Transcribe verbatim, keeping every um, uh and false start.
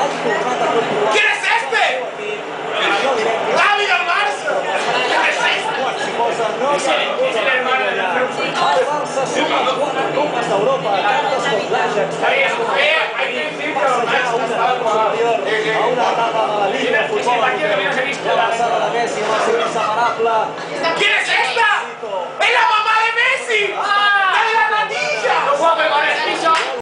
¿Quién es este? ¡David Almarza! ¿Quién es este? Es el, es el hermano de la Almanza suma cuatro copas de Europa, tantas con Blažek, hay que decir que a una etapa libre de fútbol, la pasada de Messi, Marcelisa Marapla. ¿Quién es esta? ¡Es la